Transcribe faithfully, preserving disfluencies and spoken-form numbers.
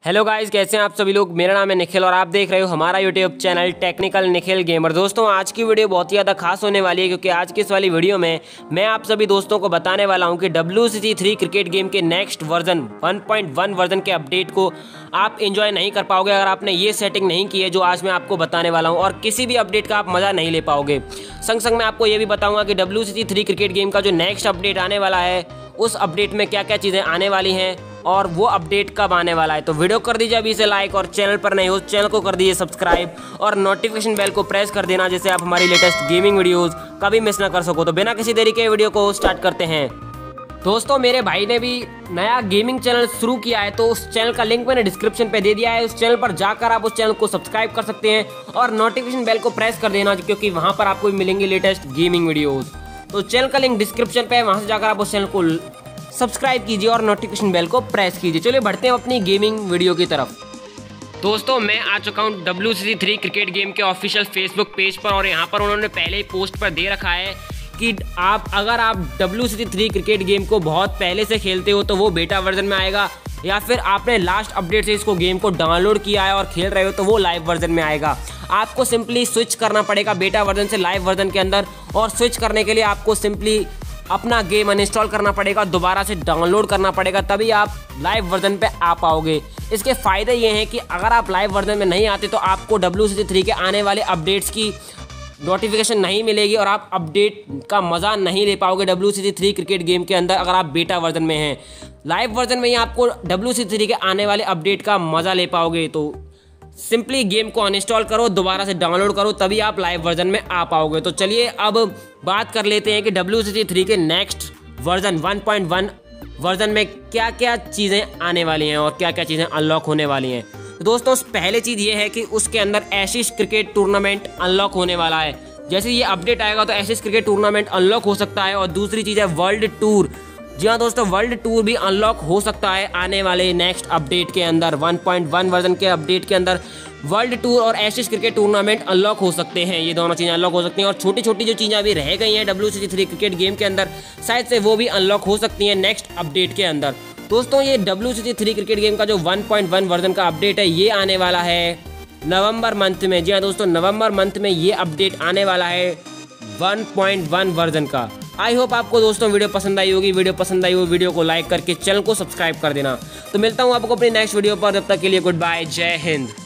Hello guys, कैसे हैं आप सभी लोग। मेरा नाम है निखिल और आप देख रहे हो हमारा YouTube channel technical Nikhil gamer. दोस्तों, आज की वीडियो बहुत ही ज़्यादा खास होने वाली है क्योंकि आज की इस वाली वीडियो में मैं आप सभी दोस्तों को बताने वाला हूं कि W C C three cricket game के next version one point one version के अपडेट को आप एंजॉय नहीं कर पाओगे अगर आपने ये सेटिंग नहीं की है जो आज मैं आपको बताने वाला हूँ, और किसी भी अपडेट का आप मज़ा नहीं ले पाओगे। संग संग मैं आपको ये भी बताऊँगा कि W C C three cricket game का जो नेक्स्ट अपडेट आने वाला है उस अपडेट में क्या क्या चीज़ें आने वाली हैं और वो अपडेट कब आने वाला है। तो वीडियो कर दीजिए अभी से लाइक, और चैनल पर नहीं हो चैनल को कर दीजिए सब्सक्राइब और नोटिफिकेशन बेल को प्रेस कर देना जिससे आप हमारी लेटेस्ट गेमिंग वीडियोस कभी मिस ना कर सको। तो बिना किसी देरी के वीडियो को स्टार्ट करते हैं। दोस्तों, मेरे भाई ने भी नया गेमिंग चैनल शुरू किया है तो उस चैनल का लिंक मैंने डिस्क्रिप्शन पे दे दिया है। उस चैनल पर जाकर आप उस चैनल को सब्सक्राइब कर सकते हैं और नोटिफिकेशन बेल को प्रेस कर देना क्योंकि वहाँ पर आपको मिलेंगी लेटेस्ट गेमिंग वीडियोज़। तो चैनल का लिंक डिस्क्रिप्शन पे है, वहाँ से जाकर आप उस चैनल को सब्सक्राइब कीजिए और नोटिफिकेशन बेल को प्रेस कीजिए। चलिए बढ़ते हैं अपनी गेमिंग वीडियो की तरफ। दोस्तों, मैं आ चुका हूँ W C C three cricket game के ऑफिशियल फेसबुक पेज पर और यहाँ पर उन्होंने पहले ही पोस्ट पर दे रखा है कि आप अगर आप W C C three cricket game को बहुत पहले से खेलते हो तो वो बेटा वर्जन में आएगा, या फिर आपने लास्ट अपडेट से इसको गेम को डाउनलोड किया है और खेल रहे हो तो वो लाइव वर्जन में आएगा। आपको सिंपली स्विच करना पड़ेगा बेटा वर्जन से लाइव वर्जन के अंदर, और स्विच करने के लिए आपको सिंपली अपना गेम अनइंस्टॉल करना पड़ेगा, दोबारा से डाउनलोड करना पड़ेगा, तभी आप लाइव वर्जन पे आ पाओगे। इसके फ़ायदे ये हैं कि अगर आप लाइव वर्जन में नहीं आते तो आपको डब्ल्यू सी सी थ्री के आने वाले अपडेट्स की नोटिफिकेशन नहीं मिलेगी और आप अपडेट का मज़ा नहीं ले पाओगे W C C three cricket game के अंदर अगर आप बेटा वर्जन में हैं। लाइव वर्जन में ही आपको डब्ल्यू सी सी थ्री के आने वाले अपडेट का मज़ा ले पाओगे। तो सिंपली गेम को अनइंस्टॉल करो, दोबारा से डाउनलोड करो, तभी आप लाइव वर्जन में आ पाओगे। तो चलिए अब बात कर लेते हैं कि डब्ल्यू सी सी थ्री के next version one point one version में क्या क्या चीज़ें आने वाली हैं और क्या क्या चीज़ें अनलॉक होने वाली हैं। तो दोस्तों, पहले चीज़ ये है कि उसके अंदर एशिस क्रिकेट टूर्नामेंट अनलॉक होने वाला है। जैसे ये अपडेट आएगा तो एशिस क्रिकेट टूर्नामेंट अनलॉक हो सकता है। और दूसरी चीज़ है वर्ल्ड टूर। जी हाँ दोस्तों, वर्ल्ड टूर भी अनलॉक हो सकता है आने वाले नेक्स्ट अपडेट के अंदर। वन पॉइंट वन वर्जन के अपडेट के अंदर वर्ल्ड टूर और एशिस क्रिकेट टूर्नामेंट अनलॉक हो सकते हैं। ये दोनों चीज़ें अनलॉक हो सकती हैं और छोटी छोटी जो चीज़ें अभी रह गई हैं W C C three cricket game के अंदर शायद से वो भी अनलॉक हो सकती हैं नेक्स्ट अपडेट के अंदर। दोस्तों, ये W C C three cricket game का जो वन पॉइंट वन वर्जन का अपडेट है ये आने वाला है नवंबर मंथ में। जी हाँ दोस्तों, नवंबर मंथ में ये अपडेट आने वाला है वन पॉइंट वन वर्जन का। आई होप आपको दोस्तों वीडियो पसंद आई होगी। वीडियो पसंद आई हो वीडियो को लाइक करके चैनल को सब्सक्राइब कर देना। तो मिलता हूँ आपको अपनी नेक्स्ट वीडियो पर, जब तक के लिए गुड बाय, जय हिंद।